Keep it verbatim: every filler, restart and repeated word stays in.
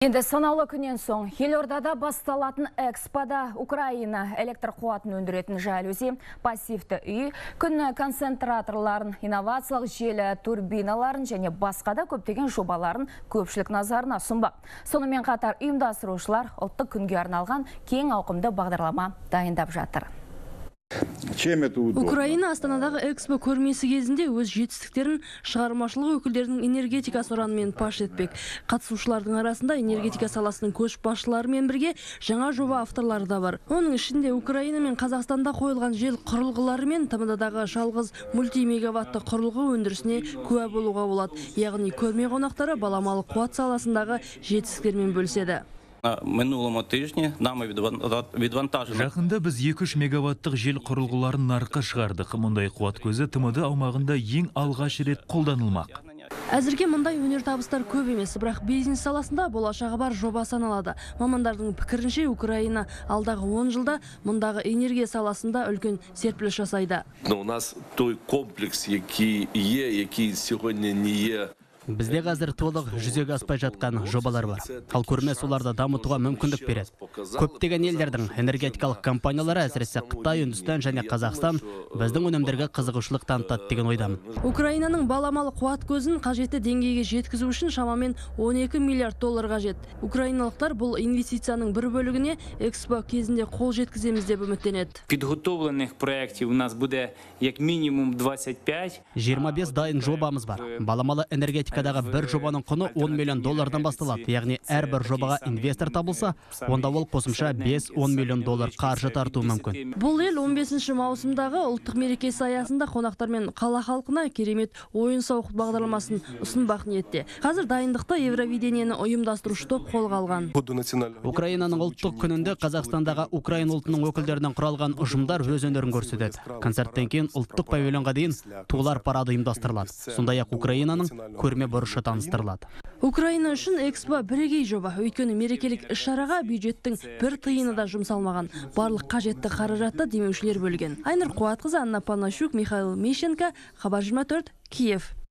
Енді санаулы күннен соң Елордада басталатын экспода Украина электр қуатын өндіретін жалюзи, пассивті үй, күн концентраторларын, инновациялық желі турбиналарын және басқа да көптеген жобаларын көпшілік назарына ұсынбақ. Сонымен қатар ұйымдастырушылар ұлттық күнге арналған кең ауқымды бағдарлама дайындап жатыр. Украина Астанадағы экспо көрмесі кезінде өз жетістіктерін шығармашылық өкілдерінің энергетика сұранымен паш етпек. Қатысушылардың арасында энергетика саласының көшбасшыларымен бірге жаңа жоба авторлары да бар. Оның ішінде Украина мен Қазақстанда қойылған жел құрылғылары мен тмд-дағы жалғыз мультимегаватты құрылғы өндірісіне куә болуға болады. Яғни көрме қонақтары баламалы қуат саласындағы жетістіктермен бөліседі. Минулому тижні нами відвантажено. Жақында біз екі жүз мегаваттық жел құрылғыларын нарыққа шығардық. Мұндай қуат көзі тмд аумағында ең алғаш рет қолданылмақ. Әзірге мұндай өнертабыстар көп емес, бірақ бизнес саласында болашағы бар жоба саналады. Мамандардың пікірінше Украина алдағы он жылда мұндағы энергия саласында үлкен серпіліс жасайды. У нас той комплекс, який є, який сьогодні не є. Бізде қазір толық жүзеге аспай жатқан жобалар бар. Ал көрме соларды дамытуға мүмкіндік береді. Көптеген елдердің энергетикалық компаниялары, әсіресе Қытай, Үндістан және Қазақстан біздің өнімдерге қызығушылық танытады деген ойдамын. Украинаның баламалы қуат көзін қажетті деңгейге жеткізу үшін шамамен он екі миллиард доллар қажет. Украиналықтар бұл инвестицияның бір бөлігіне экспо кезінде қол жеткіземіз деп үміттенеді. Підготовлених проєктів у нас буде як мінімум двадцять п'ять. жиырма бес дайын жобамыз бар. Баламалы энергетика Дағы бір жобаның құны он миллион доллардан басталады. Яғни әрбір жобаға инвестор табылса, онда ол қосымша бес-он миллион доллар қаржы тартуы мүмкін. Бұл ел он бесінші маусымдағы ұлттық мерекесі аясында қонақтар мен қала халқына керемет ойын-сауық бағдарламасын ұсынбақ ниетте. Қазір дайындықты Евровидениені ұйымдастырушы топ қолға алған. Украинаның ұлттық күнінде Қазақстандағы Украин ұлтының өкілдерінен құралған ұжымдар өз өнерін көрсетеді. Концерттен кейін ұлттық павильонға дейін тулар парады ұйымдастырылады. Сондай-ақ Украинаның көрме бұрышы таныстырылады. Украина үшін экспо бірегей жоба. Өйткені мерекелік іс-шараға бюджеттің бір тиыны да жұмсалмаған. Барлық қажетті қаражатты демеушілер бөлген. Айнұр Қуатқызы, Анна Панашук, Михаил Мищенко, Хабар жиырма төрт, Киев.